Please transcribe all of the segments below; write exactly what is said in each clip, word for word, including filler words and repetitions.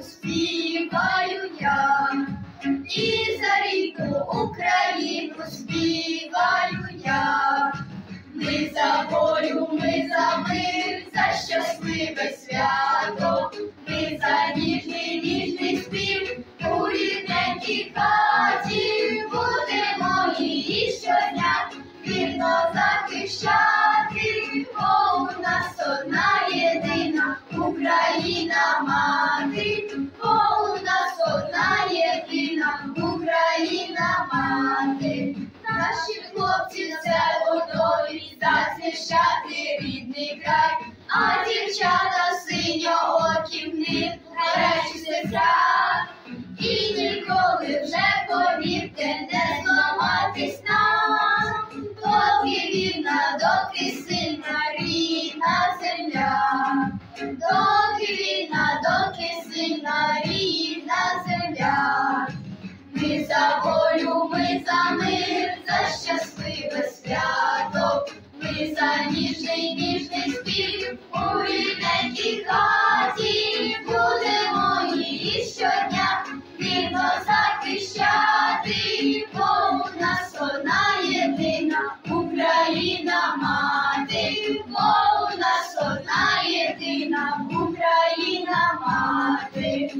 співаю я, і за рідну Україну співаю я. Ми за волю, ми за мир, за щасливе свято, ми за ніжний, ніжний спів у рідненькій хаті, будемо її щодня вірно захищати, бо у нас одна єдина Україна мати, бо у нас одна єдина Україна мати. Наші хлопці все готові захищати рідний край, а дівчата синьоокі в них гарячі серця. І ніколи вже, повірте, не зламатись нам, доки вільна, доки сильна рідна земля, доки вільна, доки сильна рідна земля. Ми за волю, ми за мир, за щасливе свято, ми за ніжний, ніжний спів у рідненькій хаті, будемо її щодня вірно захищати, бо у нас одна єдина Україна мати, бо у нас одна єдина Україна мати.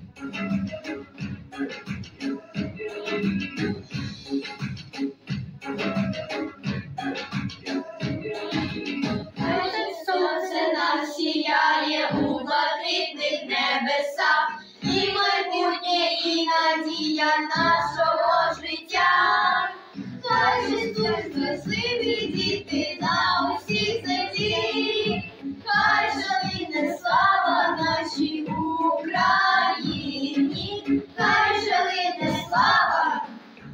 Сонце нам сіяє у блакитних небесах, і майбутнє, і надія нашого життя. Хай жестують щасливі діти на усій землі, хай жалине слава нашій Україні, хай жалине слава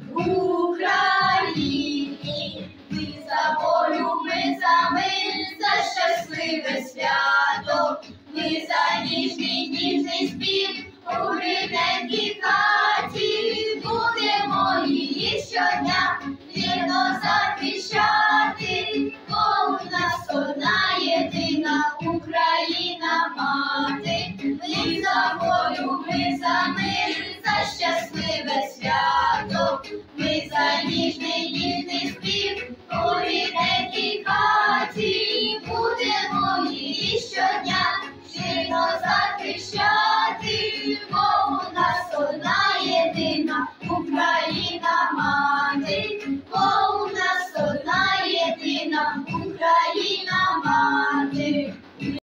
Україні. Ми за волю, ми за мир, за щасливе свято, ми за ніжний, ніжний спів у рідненькій хаті, будемо її щодня вірно захищати, бо у нас одна єдина Україна мати. Ми за волю, ми за мир, за щасливе свято, ми за ніжний, ніжний спів у рідненькій хаті, будемо її щодня вірно захищати, бо у нас одна єдина Україна мати.